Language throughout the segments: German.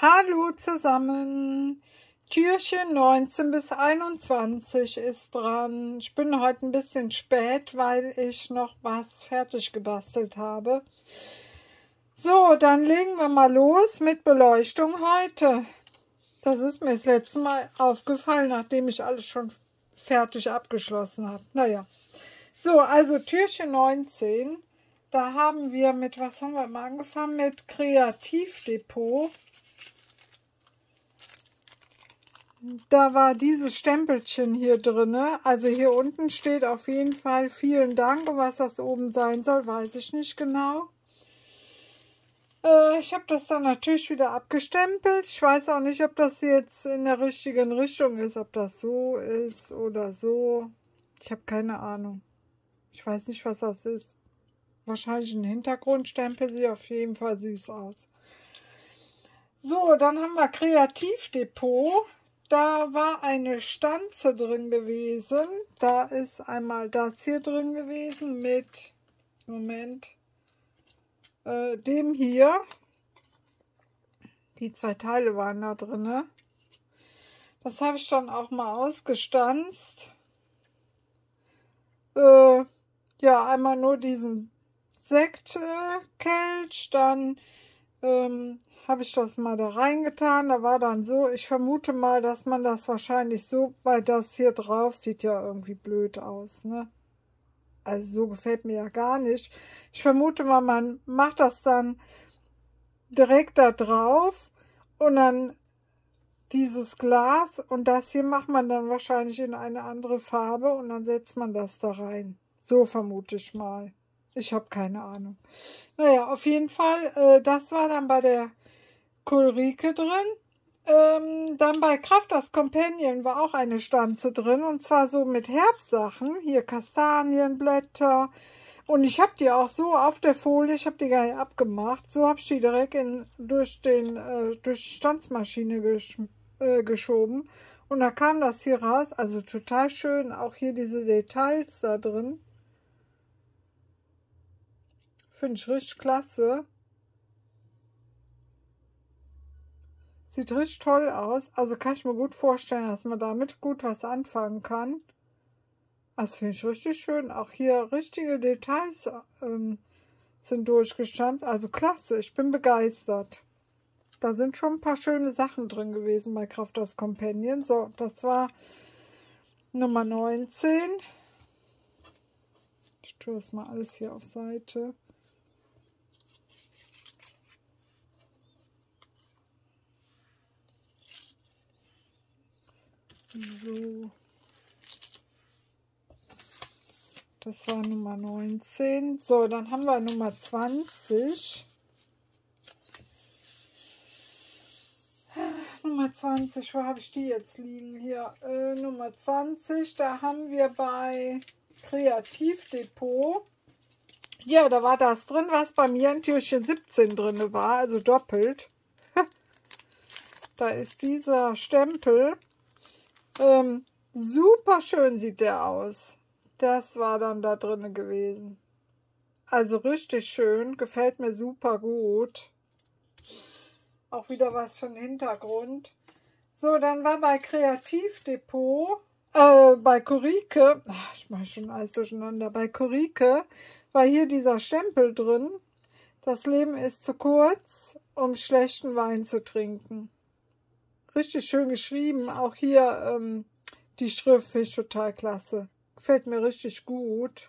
Hallo zusammen, Türchen 19 bis 21 ist dran. Ich bin heute ein bisschen spät, weil ich noch was fertig gebastelt habe. So, dann legen wir mal los mit Beleuchtung heute. Das ist mir das letzte Mal aufgefallen, nachdem ich alles schon fertig abgeschlossen habe. Naja, so, also Türchen 19, da haben wir mit, was haben wir mal angefangen? Mit Kreativdepot. Da war dieses Stempelchen hier drin. Also hier unten steht auf jeden Fall vielen Dank. Und was das oben sein soll, weiß ich nicht genau. Ich habe das dann natürlich wieder abgestempelt. Ich weiß auch nicht, ob das jetzt in der richtigen Richtung ist. Ob das so ist oder so. Ich habe keine Ahnung. Ich weiß nicht, was das ist. Wahrscheinlich ein Hintergrundstempel. Sieht auf jeden Fall süß aus. So, dann haben wir Kreativdepot. Da war eine Stanze drin gewesen. Da ist einmal das hier drin gewesen mit, Moment, dem hier. Die zwei Teile waren da drin. Das habe ich dann auch mal ausgestanzt. Ja, einmal nur diesen Sektkelch, dann habe ich das mal da reingetan. Da war dann so, ich vermute mal, dass man das wahrscheinlich so, weil das hier drauf sieht ja irgendwie blöd aus, ne? Also so gefällt mir ja gar nicht. Ich vermute mal, man macht das dann direkt da drauf und dann dieses Glas und das hier macht man dann wahrscheinlich in eine andere Farbe und dann setzt man das da rein. So vermute ich mal. Ich habe keine Ahnung. Naja, auf jeden Fall, das war dann bei der Ulrike drin. Dann bei Crafters Companion war auch eine Stanze drin und zwar so mit Herbstsachen. Hier Kastanienblätter. Und ich habe die auch so auf der Folie, ich habe die gar nicht abgemacht. So habe ich die direkt durch die Stanzmaschine geschoben. Und da kam das hier raus. Also total schön. Auch hier diese Details da drin. Finde ich richtig klasse. Sieht richtig toll aus. Also kann ich mir gut vorstellen, dass man damit gut was anfangen kann. Das finde ich richtig schön. Auch hier richtige Details sind durchgestanzt. Also klasse, ich bin begeistert. Da sind schon ein paar schöne Sachen drin gewesen bei Crafters Companion. So, das war Nummer 19. Ich tue das mal alles hier auf Seite. So. Das war Nummer 19. So, dann haben wir Nummer 20. Nummer 20, wo habe ich die jetzt liegen? Hier, Nummer 20, da haben wir bei Kreativdepot. Ja, da war das drin, was bei mir in Türchen 17 drin war, also doppelt. Da ist dieser Stempel. Super schön sieht der aus. Das war dann da drin gewesen. Also richtig schön, gefällt mir super gut. Auch wieder was für den Hintergrund. So, dann war bei Kreativdepot, bei Ulrike, ich mache schon alles durcheinander, bei Ulrike war hier dieser Stempel drin. Das Leben ist zu kurz, um schlechten Wein zu trinken. Richtig schön geschrieben. Auch hier die Schrift finde ich total klasse. Gefällt mir richtig gut.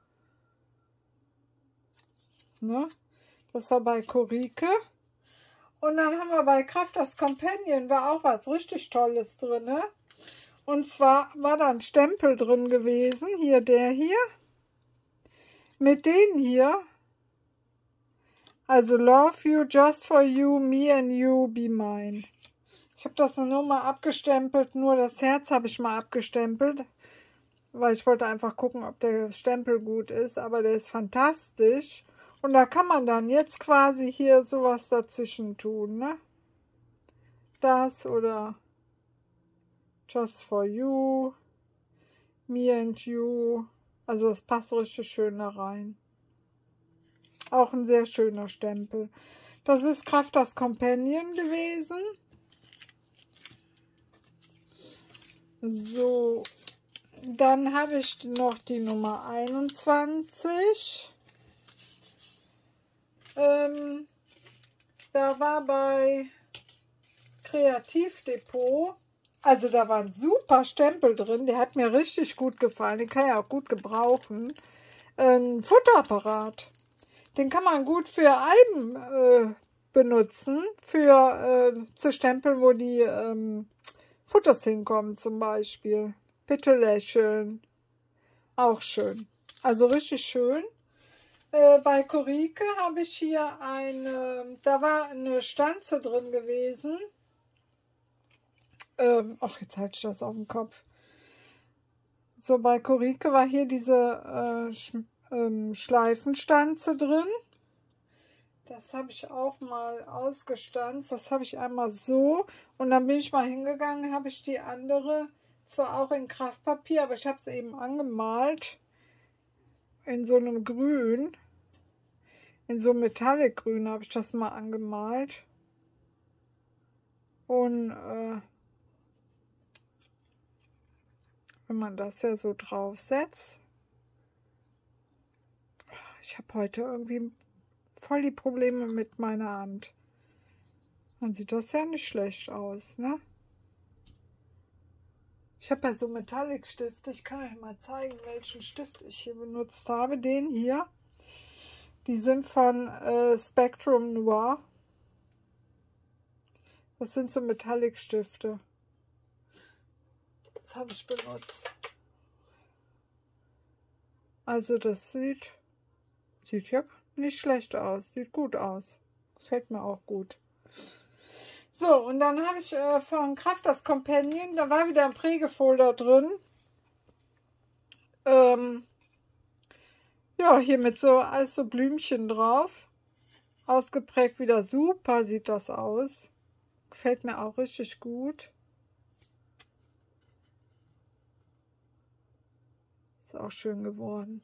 Ne? Das war bei Ulrike. Und dann haben wir bei Crafters Companion war auch was richtig Tolles drin. Ne? Und zwar war da ein Stempel drin gewesen. Hier, der hier. Mit denen hier. Also Love you, just for you, me and you, be mine. Ich habe das nur mal abgestempelt. Nur das Herz habe ich mal abgestempelt. Weil ich wollte einfach gucken, ob der Stempel gut ist. Aber der ist fantastisch. Und da kann man dann jetzt quasi hier sowas dazwischen tun, ne? Das oder just for you, me and you. Also das passt richtig schön da rein. Auch ein sehr schöner Stempel. Das ist Crafters Companion gewesen. So, dann habe ich noch die Nummer 21. Da war bei Kreativdepot, also da waren super Stempel drin, der hat mir richtig gut gefallen, den kann ich auch gut gebrauchen. Ein Futterapparat, den kann man gut für Alben benutzen, für zu stempeln, wo die Futters hinkommen zum Beispiel. Bitte lächeln, auch schön, also richtig schön. Bei Korike habe ich hier da war eine Stanze drin gewesen. Ach, jetzt halte ich das auf dem Kopf. So, bei Korike war hier diese Schleifenstanze drin. Das habe ich auch mal ausgestanzt. Das habe ich einmal so. Und dann bin ich mal hingegangen, habe ich die andere, zwar auch in Kraftpapier, aber ich habe es eben angemalt. In so einem Grün. In so einem Metallic-Grün habe ich das mal angemalt. Und wenn man das ja so draufsetzt. Ich habe heute irgendwie voll die Probleme mit meiner Hand. Dann sieht das ja nicht schlecht aus, ne? Ich habe ja so Metallic-Stifte. Ich kann euch mal zeigen, welchen Stift ich hier benutzt habe. Den hier. Die sind von Spectrum Noir. Das sind so Metallic-Stifte. Das habe ich benutzt. Also das sieht ja nicht schlecht aus. Sieht gut aus. Gefällt mir auch gut. So, und dann habe ich von Crafters Companion, da war wieder ein Prägefolder drin. Ja, hier mit so alles so Blümchen drauf. Ausgeprägt wieder super sieht das aus. Gefällt mir auch richtig gut. Ist auch schön geworden.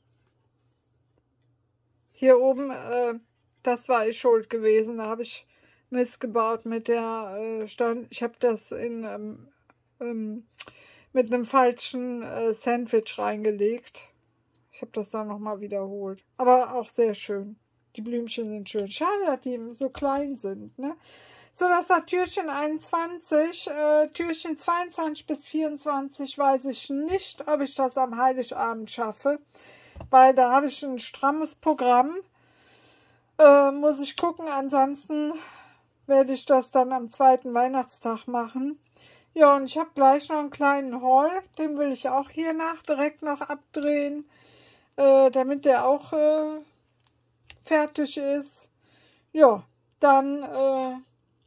Hier oben, das war ich schuld gewesen. Da habe ich missgebaut mit der ich habe das mit einem falschen Sandwich reingelegt. Ich habe das dann nochmal wiederholt. Aber auch sehr schön. Die Blümchen sind schön. Schade, dass die so klein sind, ne? So, das war Türchen 21. Türchen 22 bis 24 weiß ich nicht, ob ich das am Heiligabend schaffe. Weil da habe ich ein strammes Programm. Muss ich gucken. Ansonsten werde ich das dann am zweiten Weihnachtstag machen. Ja, und ich habe gleich noch einen kleinen Haul. Den will ich auch hier direkt noch abdrehen. Damit der auch fertig ist. Ja, dann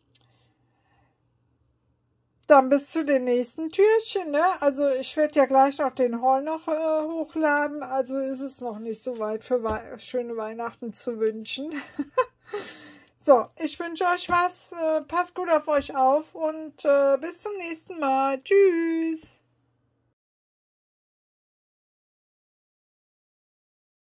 bis zu den nächsten Türchen, ne? Also ich werde ja gleich noch den Haul noch hochladen. Also ist es noch nicht so weit für schöne Weihnachten zu wünschen. So, ich wünsche euch was. Passt gut auf euch auf und bis zum nächsten Mal. Tschüss.